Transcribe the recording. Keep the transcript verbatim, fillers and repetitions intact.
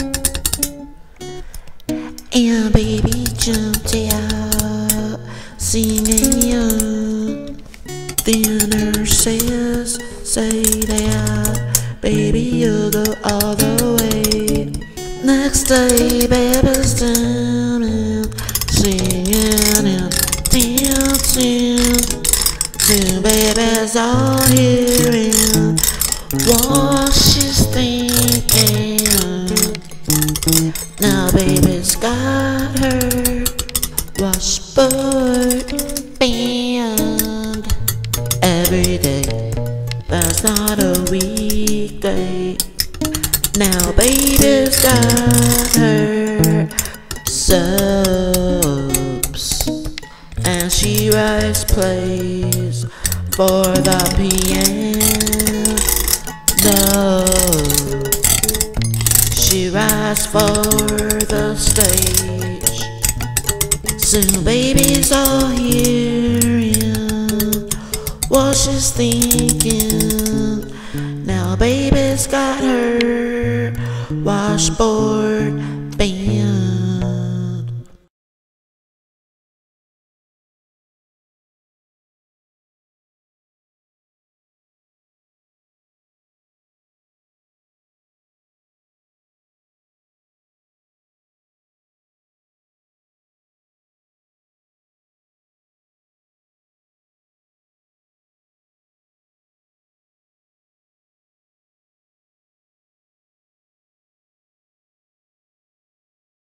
And baby jumped out, singing young. Dinner says, say that, baby you'll go all the way. Next day, baby's down and singing and dancing. Two babies all hearing what she's thinking. Now baby's got her washboard band. Every day, that's not a weekday. Now baby's got her soaps, and she writes plays for the piano. She writes for the stage. Soon baby's all hearing what she's thinking. Now baby's got her washboard